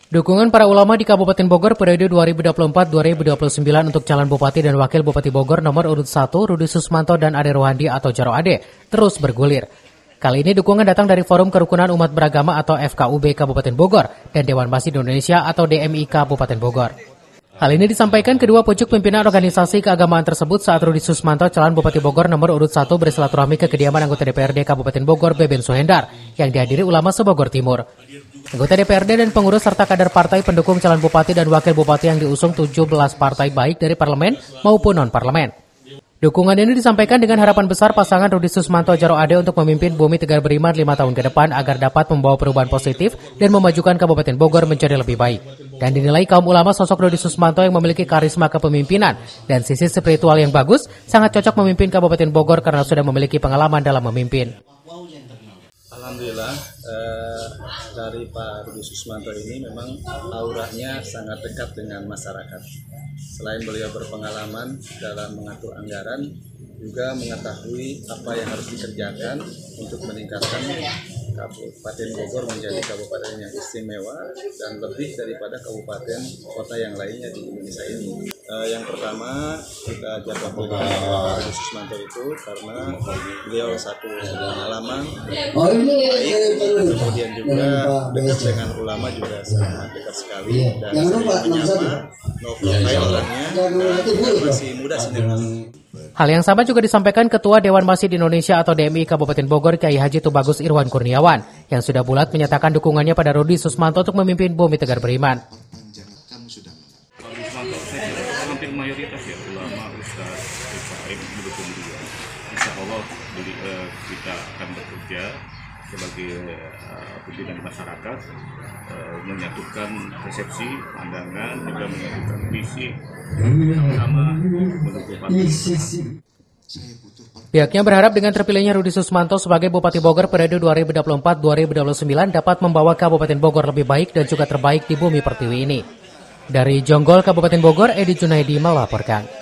Dukungan para ulama di Kabupaten Bogor periode 2024-2029 untuk calon Bupati dan Wakil Bupati Bogor nomor urut 1 Rudi Susmanto dan Ade Rohandi atau Jaro Ade terus bergulir. Kali ini dukungan datang dari Forum Kerukunan Umat Beragama atau FKUB Kabupaten Bogor dan Dewan Masjid Indonesia atau DMI Kabupaten Bogor. Hal ini disampaikan kedua pucuk pimpinan organisasi keagamaan tersebut saat Rudi Susmanto calon Bupati Bogor nomor urut 1 bersilaturahmi ke kediaman anggota DPRD Kabupaten Bogor Beben Suhendar yang dihadiri ulama se-Bogor Timur. Anggota DPRD dan pengurus serta kader partai pendukung calon bupati dan wakil bupati yang diusung 17 partai baik dari parlemen maupun non-parlemen. Dukungan ini disampaikan dengan harapan besar pasangan Rudi Susmanto Jaro Ade untuk memimpin Bumi Tegar Beriman 5 tahun ke depan agar dapat membawa perubahan positif dan memajukan Kabupaten Bogor menjadi lebih baik. Dan dinilai kaum ulama sosok Rudi Susmanto yang memiliki karisma kepemimpinan dan sisi spiritual yang bagus sangat cocok memimpin Kabupaten Bogor karena sudah memiliki pengalaman dalam memimpin. Alhamdulillah dari Pak Rudi Susmanto ini memang auranya sangat dekat dengan masyarakat. Selain beliau berpengalaman dalam mengatur anggaran, juga mengetahui apa yang harus dikerjakan untuk meningkatkan Kabupaten Bogor menjadi kabupaten yang istimewa dan lebih daripada kabupaten kota yang lainnya di Indonesia ini. Yang pertama kita jaga Pak Rudi Susmanto itu karena beliau satu pengalaman baik, kemudian juga dekat dengan ulama juga sangat dekat sekali dan menyapa, no-profile orangnya dan masih muda sebenarnya. Hal yang sama juga disampaikan Ketua Dewan Masjid Indonesia atau DMI Kabupaten Bogor Kiai Haji Tubagus Irwan Kurniawan yang sudah bulat menyatakan dukungannya pada Rudi Susmanto untuk memimpin Bumi Tegar Beriman. Hampir mayoritas ya ulama, ustaz, PKM mendukung dia. Insya Allah kita akan bekerja sebagai pimpinan masyarakat, menyatukan persepsi, pandangan, juga menyatukan visi, sama mendukung Pihaknya berharap dengan terpilihnya Rudi Susmanto sebagai Bupati Bogor periode 2024-2029 dapat membawa Kabupaten Bogor lebih baik dan juga terbaik di Bumi Pertiwi ini. Dari Jonggol, Kabupaten Bogor, Edi Junaidi melaporkan.